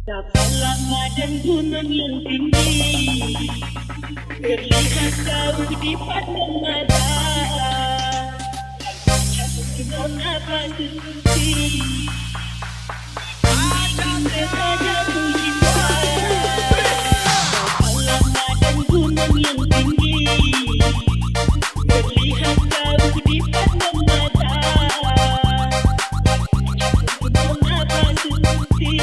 Tak lama dan gunung yang tinggi terlihat jauh di pandang mata. Gunung apa seperti ada jatuh cinta. Tak lama dan gunung yang tinggi terlihat jauh di pandang mata. Gunung apa seperti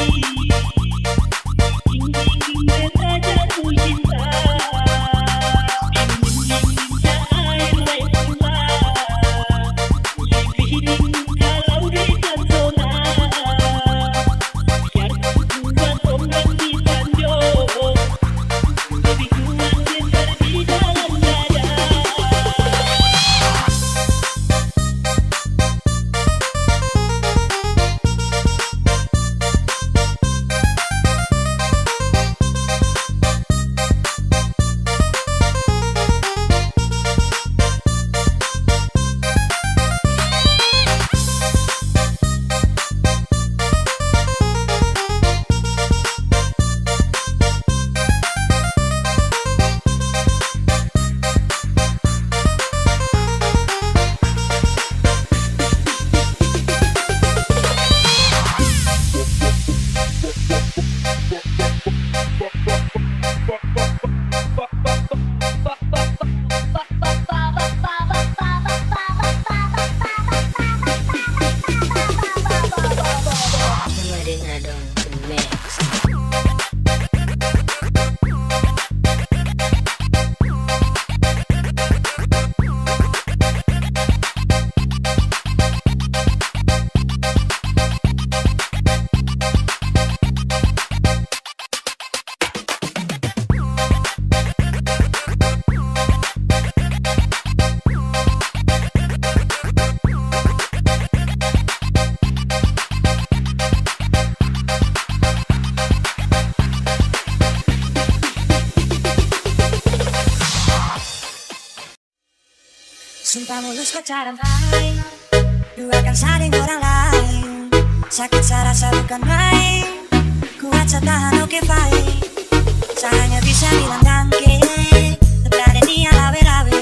Sumpah mulus pacaran hai, duakan saling orang lain. Sakit saya rasa bukan main, kuat saya tahan oke fine. Saya hanya bisa bilang danke, terberada dia lawe-lawe.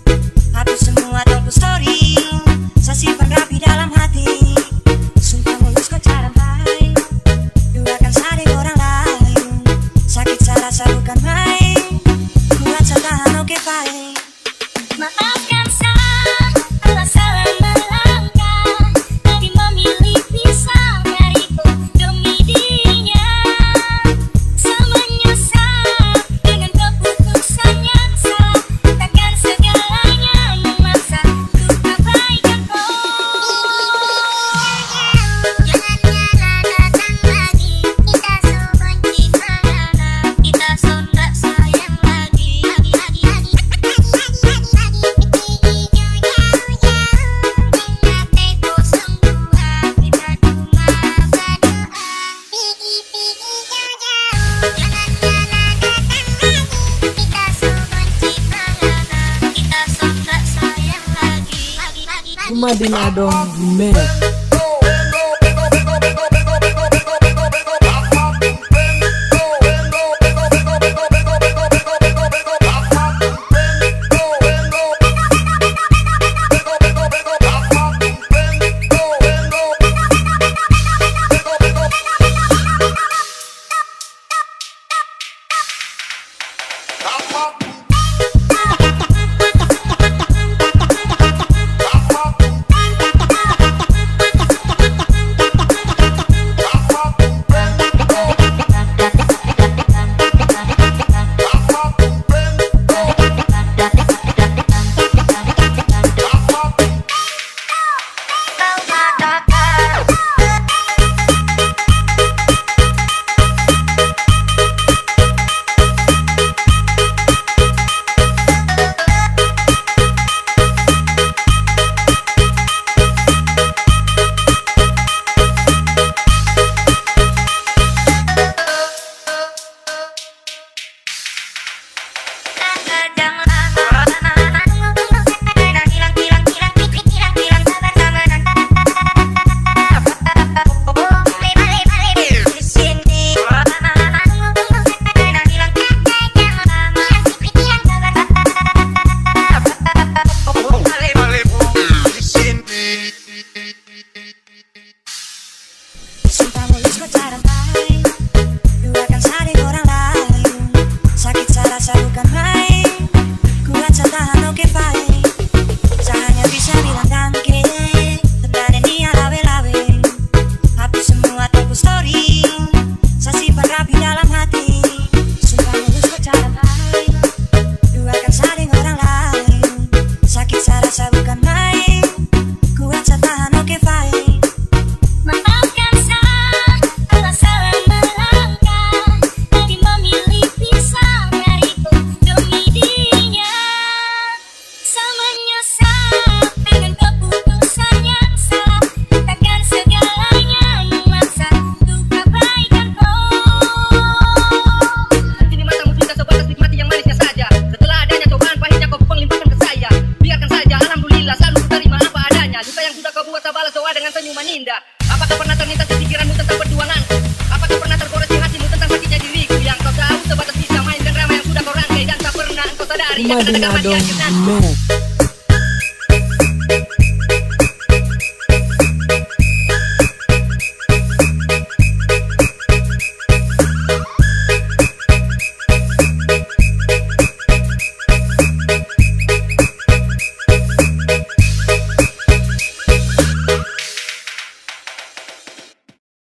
Hapus semua tunggu story, saya simpan rapi dalam hati. Sumpah mulus pacaran hai, duakan saling orang lain. Sakit saya rasa bukan main, kuat saya tahan oke fine. Maafkan saya, salah melangkah, tapi memilih pisah dariku demi dirinya. Saya menyesal dengan keputusannya salah, takkan segalanya memaksa untuk abaikan kau. Jangan datang lagi, kita so benci karena kita so nggak sayang lagi. Madina dong mix. Ninda? Apakah pernah terlintas di pikiranmu tentang perjuanganku? Apakah pernah tergores di hatimu tentang sakitnya diriku? Yang kau tahu sebatas bisa main dan ramai yang sudah kau rangkai dan tak pernah engkau sadari akan ada kematian nanti.